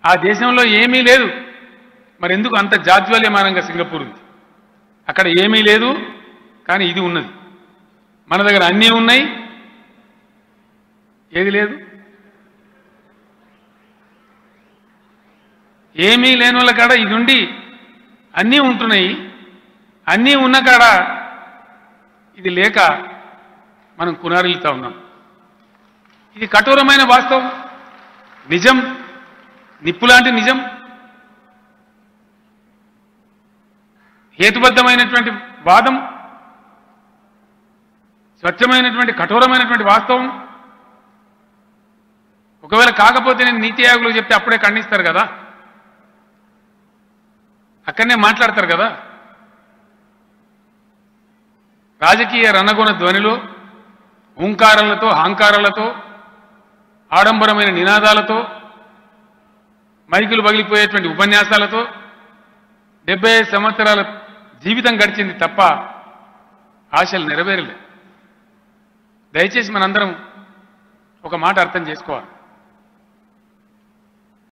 ఆ దేశంలో ఏమీ లేదు, మరి ఎందుకు అంత జాజ్వల్యమానంగా సింగపూర్ ఉంది? అక్కడ ఏమీ లేదు, కానీ ఇది ఉన్నది. మన దగ్గర అన్నీ ఉన్నాయి, ఏది లేదు. ఏమీ లేని వాళ్ళ కాడ ఇది ఉండి అన్నీ ఉంటున్నాయి, అన్నీ ఉన్న కాడ ఇది లేక మనం కునారిల్లుతా ఉన్నాం. ఇది కఠోరమైన వాస్తవం, నిజం, నిప్పులాంటి నిజం, హేతుబద్ధమైనటువంటి వాదం, స్వచ్ఛమైనటువంటి కఠోరమైనటువంటి వాస్తవం. ఒకవేళ కాకపోతే నేను నీతి ఆయోగ్లో చెప్తే అప్పుడే ఖండిస్తారు కదా, అక్కడనే మాట్లాడతారు కదా. రాజకీయ రణగొణ ధ్వనిలో, ఓంకారాలతో, అహంకారాలతో, ఆడంబరమైన నినాదాలతో, మైకులు పగిలిపోయేటువంటి ఉపన్యాసాలతో 75 సంవత్సరాల జీవితం గడిచింది తప్ప ఆశలు నెరవేరలే. దయచేసి మనందరం ఒక మాట అర్థం చేసుకోవాలి.